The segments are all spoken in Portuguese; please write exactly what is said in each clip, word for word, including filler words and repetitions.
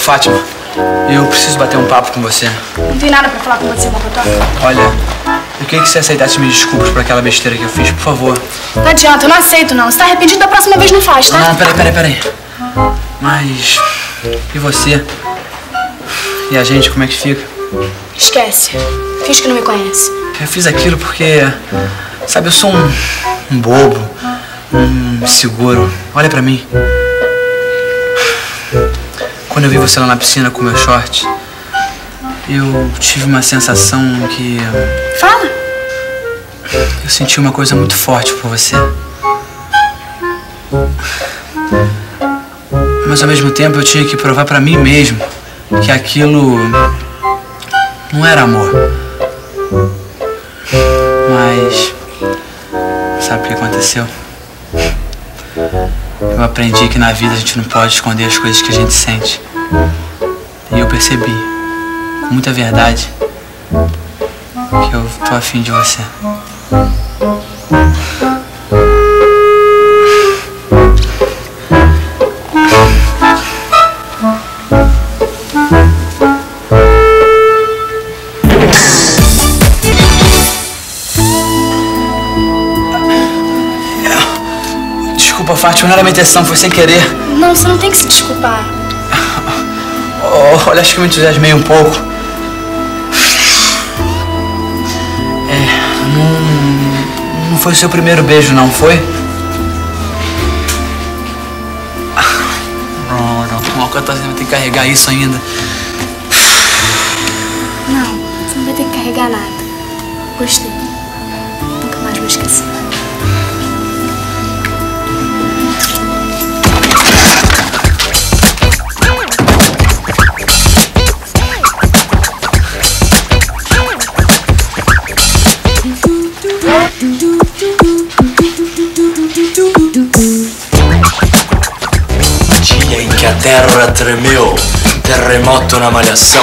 Fátima, eu preciso bater um papo com você. Não tem nada pra falar com você, Mocotó. Olha, eu queria que você aceitasse minhas desculpas por aquela besteira que eu fiz, por favor. Não adianta, eu não aceito não. Se tá arrependido, da próxima vez não faz, tá? Ah, peraí, peraí, peraí. Mas... e você? E a gente, como é que fica? Esquece. Finge que não me conhece. Eu fiz aquilo porque... sabe, eu sou um, um bobo, um inseguro. Olha pra mim. Quando eu vi você lá na piscina com meu short, eu tive uma sensação que... Fala. eu senti uma coisa muito forte por você. Mas ao mesmo tempo eu tinha que provar pra mim mesmo que aquilo não era amor. Mas sabe o que aconteceu? Eu aprendi que na vida a gente não pode esconder as coisas que a gente sente. E eu percebi, com muita verdade, que eu tô afim de você. Desculpa, Fátima, não era minha intenção, foi sem querer. Não, você não tem que se desculpar. Oh, olha, acho que eu me entusiasmei um pouco. É, não, não foi o seu primeiro beijo, não foi? Não, não, com álcool vai ter que carregar isso ainda. Não, você não vai ter que carregar nada. Gostei. Nunca mais vou esquecer. Dia em que a terra tremeu, terremoto na malhação.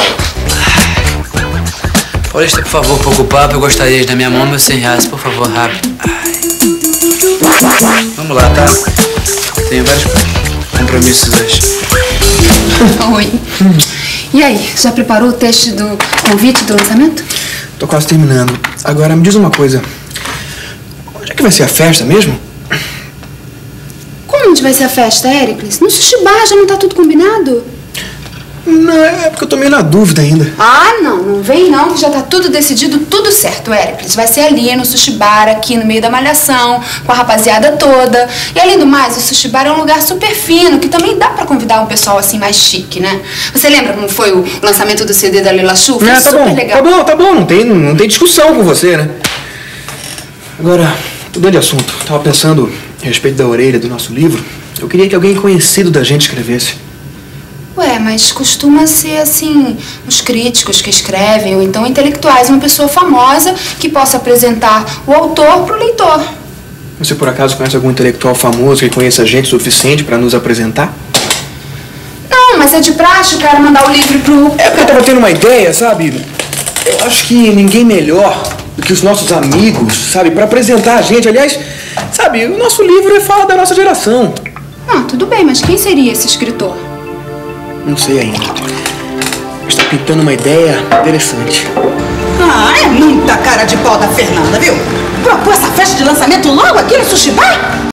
Paulista, por favor, pouco papo, eu gostaria de dar minha mão, meus cem reais, por favor, rápido. Ai. Vamos lá, tá? Tenho vários compromissos hoje. Oi. E aí, já preparou o teste do convite do lançamento? Tô quase terminando. Agora, me diz uma coisa. Onde é que vai ser a festa mesmo? Como onde vai ser a festa, Éricles? No Sushi Bar, já não tá tudo combinado? Não, é porque eu tô meio na dúvida ainda. Ah, não, não vem não, que já tá tudo decidido, tudo certo, Éricles. Vai ser ali no Sushi Bar, aqui no meio da malhação, com a rapaziada toda. E além do mais, o Sushi Bar é um lugar super fino, que também dá pra convidar um pessoal assim mais chique, né? Você lembra como foi o lançamento do C D da Lila Chu? Foi Ah, tá super bom, legal. tá bom, tá bom. Não tem, não tem discussão com você, né? Agora, mudando de assunto. Tava pensando a respeito da orelha do nosso livro. Eu queria que alguém conhecido da gente escrevesse. Ué, mas costuma ser assim, os críticos que escrevem, ou então intelectuais, uma pessoa famosa que possa apresentar o autor pro leitor. Você por acaso conhece algum intelectual famoso que conheça gente suficiente pra nos apresentar? Não, mas é de praxe o cara mandar o livro pro... É porque eu tava tendo uma ideia, sabe? Eu acho que ninguém melhor do que os nossos amigos, sabe? Pra apresentar a gente. Aliás, sabe, o nosso livro é fala da nossa geração. Ah, tudo bem, mas quem seria esse escritor? Não sei ainda. Está pintando uma ideia interessante. Ah, é muita cara de pau da Fernanda, viu? Propôs essa festa de lançamento logo aqui no Sushi Bar?